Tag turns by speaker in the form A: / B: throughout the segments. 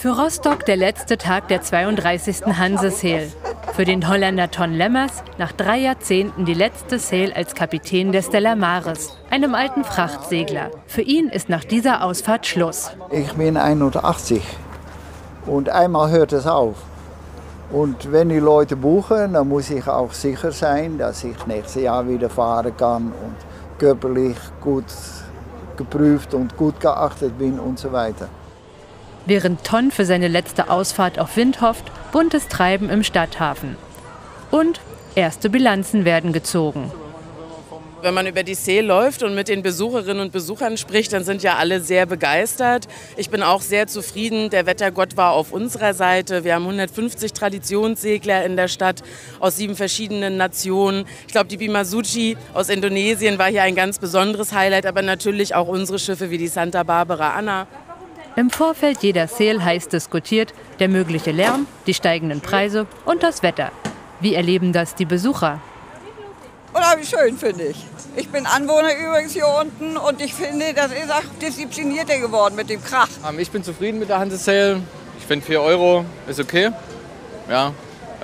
A: Für Rostock der letzte Tag der 32. Hanse-Sail. Für den Holländer Ton Lemmers nach 3 Jahrzehnten die letzte Sail als Kapitän der Stella Maris, einem alten Frachtsegler. Für ihn ist nach dieser Ausfahrt Schluss.
B: Ich bin 81 und einmal hört es auf. Und wenn die Leute buchen, dann muss ich auch sicher sein, dass ich nächstes Jahr wieder fahren kann und körperlich gut geprüft und gut geachtet bin und so weiter.
A: Während Ton für seine letzte Ausfahrt auf Wind hofft, buntes Treiben im Stadthafen. Und erste Bilanzen werden gezogen.
C: Wenn man über die Sail läuft und mit den Besucherinnen und Besuchern spricht, dann sind ja alle sehr begeistert. Ich bin auch sehr zufrieden. Der Wettergott war auf unserer Seite. Wir haben 150 Traditionssegler in der Stadt aus 7 verschiedenen Nationen. Ich glaube, die Bimasuci aus Indonesien war hier ein ganz besonderes Highlight, aber natürlich auch unsere Schiffe wie die Santa Barbara Anna.
A: Im Vorfeld jeder Sail heiß diskutiert der mögliche Lärm, die steigenden Preise und das Wetter. Wie erleben das die Besucher?
D: Unheimlich schön, finde ich. Ich bin Anwohner übrigens hier unten und ich finde, das ist auch disziplinierter geworden mit dem Krach.
E: Ich bin zufrieden mit der Hanse-Sail. Ich finde 4 € ist okay. Ja,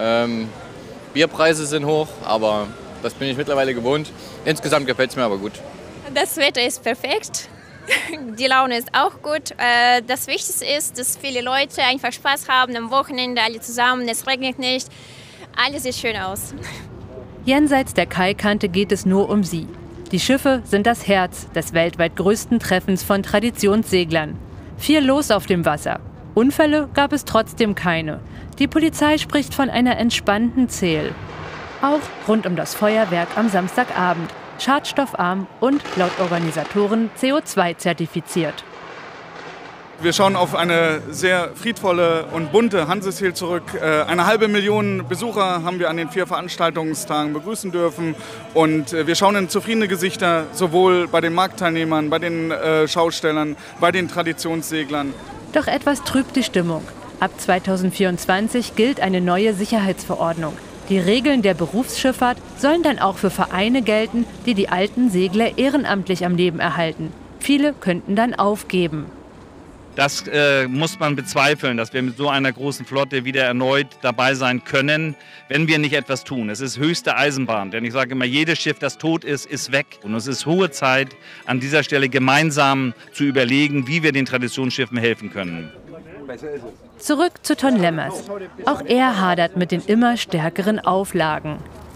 E: Bierpreise sind hoch, aber das bin ich mittlerweile gewohnt. Insgesamt gefällt es mir aber gut.
F: Das Wetter ist perfekt. Die Laune ist auch gut. Das Wichtigste ist, dass viele Leute einfach Spaß haben am Wochenende, alle zusammen, es regnet nicht. Alles sieht schön aus.
A: Jenseits der Kaikante geht es nur um sie. Die Schiffe sind das Herz des weltweit größten Treffens von Traditionsseglern. Viel los auf dem Wasser. Unfälle gab es trotzdem keine. Die Polizei spricht von einer entspannten Sail. Auch rund um das Feuerwerk am Samstagabend. Schadstoffarm und laut Organisatoren CO2-zertifiziert.
G: Wir schauen auf eine sehr friedvolle und bunte Hanse-Sail zurück. 500.000 Besucher haben wir an den 4 Veranstaltungstagen begrüßen dürfen. Und wir schauen in zufriedene Gesichter, sowohl bei den Marktteilnehmern, bei den Schaustellern, bei den Traditionsseglern.
A: Doch etwas trübt die Stimmung. Ab 2024 gilt eine neue Sicherheitsverordnung. Die Regeln der Berufsschifffahrt sollen dann auch für Vereine gelten, die die alten Segler ehrenamtlich am Leben erhalten. Viele könnten dann aufgeben.
H: Das muss man bezweifeln, dass wir mit so einer großen Flotte wieder erneut dabei sein können, wenn wir nicht etwas tun. Es ist höchste Eisenbahn, denn ich sage immer, jedes Schiff, das tot ist, ist weg. Und es ist hohe Zeit, an dieser Stelle gemeinsam zu überlegen, wie wir den Traditionsschiffen helfen können.
A: Zurück zu Ton Lemmers. Auch er hadert mit den immer stärkeren Auflagen.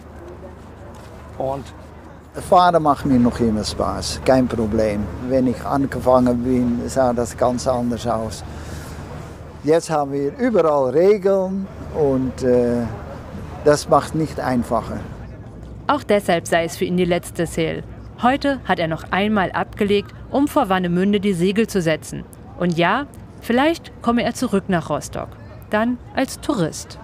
B: Und Fahren macht mir noch immer Spaß, kein Problem. Wenn ich angefangen bin, sah das ganz anders aus. Jetzt haben wir überall Regeln und das macht nicht einfacher.
A: Auch deshalb sei es für ihn die letzte Sail. Heute hat er noch einmal abgelegt, um vor Warnemünde die Segel zu setzen. Und ja, vielleicht komme er zurück nach Rostock, dann als Tourist.